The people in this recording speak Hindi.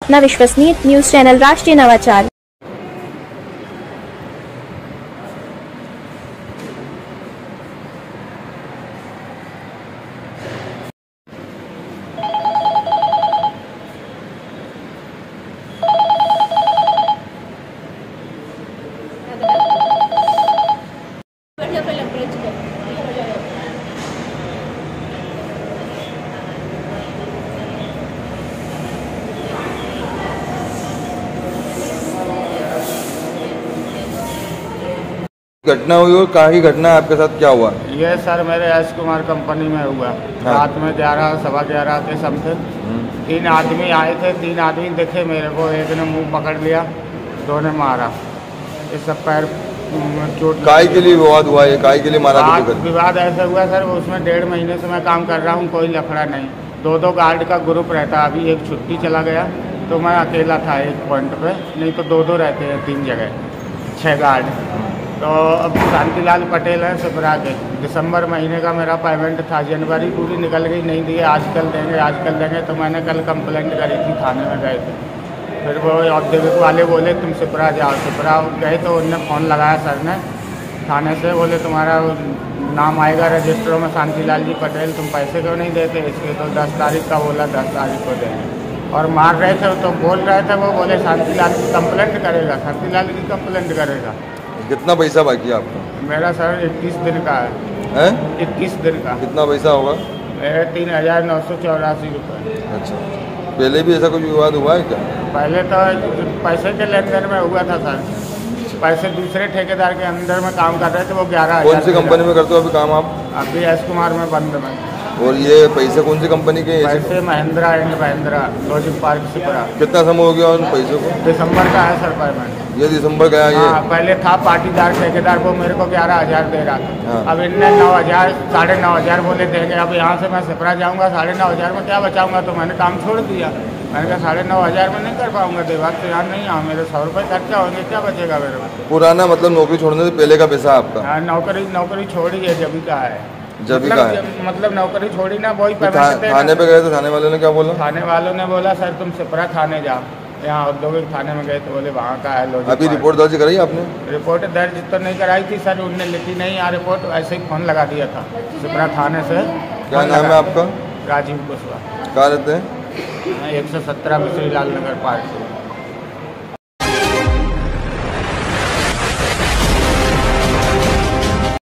अपना विश्वसनीय न्यूज चैनल राष्ट्रीय नवाचार। घटना हुई और कहाँ की घटना है, आपके साथ क्या हुआ? ये सर मेरे एस कुमार कंपनी में हुआ। हाँ। रात में 11 सवा 11 के समथिंग 3 आदमी आए थे। 3 आदमी देखे मेरे को, एक ने मुंह पकड़ लिया, 2 ने मारा। ये सब पैर चोट। काय के लिए विवाद हुआ? ये काय के लिए मारा? विवाद ऐसा हुआ सर, उसमें 1.5 महीने से मैं काम कर रहा हूँ, कोई लफड़ा नहीं। 2 गार्ड का ग्रुप रहता। अभी एक छुट्टी चला गया तो मैं अकेला था एक पॉइंट पे, नहीं तो 2 रहते हैं 3 जगह, 6 गार्ड। तो अब शांतिलाल पटेल हैं सिपरा के। दिसंबर महीने का मेरा पेमेंट था, जनवरी पूरी निकल गई, नहीं दिए। आजकल देंगे तो मैंने कल कंप्लेंट करी थी, थाने में गए थे। फिर वो औद्योगिक वाले बोले तुम सिपरा जाओ। सिपरा गए तो उनने फ़ोन लगाया सर ने थाने से, बोले तुम्हारा नाम आएगा रजिस्टरों में शांतिलाल जी पटेल, तुम पैसे क्यों नहीं देते इसके? तो 10 तारीख का बोला, 10 तारीख को देंगे। और मार रहे थे तो बोल रहे थे, वो बोले शांतिलाल की कंप्लेंट करेगा, शांतिलाल की कंप्लेंट करेगा। कितना पैसा बाकी है आपका? मेरा सर 21 दिन का है। 21 दिन का। कितना पैसा होगा? मेरे 3,984 रुपये। अच्छा, पहले भी ऐसा कुछ विवाद हुआ है क्या? पहले तो पैसे के लेन देन में हुआ था सर। पैसे दूसरे ठेकेदार के अंदर में काम कर रहे थे, वो 11,000। कौन सी कंपनी में करते हो अभी काम आप? अभी एस कुमार में बंद में। और ये पैसे कौन सी कंपनी के? पैसे Mahindra and Mahindra logic park सिपरा। कितना समय हो गया उन पैसों को? दिसंबर का है सर पेमेंट। ये दिसंबर गया? ये पहले था पाटीदार ठेकेदार, वो मेरे को 11,000 दे रहा था। हाँ। अब इनने 9,000 9,500 बोले देंगे। अब यहाँ से मैं सिपरा जाऊँगा, 9,500 में क्या बचाऊँगा? तो मैंने काम छोड़ दिया। मैंने कहा 9,500 में नहीं कर पाऊँगा, देवाग से यहाँ नहीं आऊँ, मेरे 100 रुपये खर्चा होंगे, क्या बचेगा मेरे पास? पुराना मतलब नौकरी छोड़ने से पहले का पैसा आपका? हाँ, नौकरी छोड़ी है, जब का है। मतलब नौकरी छोड़ी ना, वही थाने पे गए तो थाने वालों ने क्या बोला? थाने वालों ने बोला सर तुम सिपरा थाने जाओ। यहाँ औद्योगिक थाने में गए तो बोले वहाँ का है लॉजिक। अभी रिपोर्ट दर्ज कराई आपने? रिपोर्ट दर्ज तो नहीं कराई थी सर, उनने लिखी नहीं यहाँ रिपोर्ट, ऐसे ही फ़ोन लगा दिया था सिपरा थाने से। क्या नाम है आपका? राजीव कुशवाहा। कहाँ रहते हैं? 117 मिश्री लाल नगर पार्क।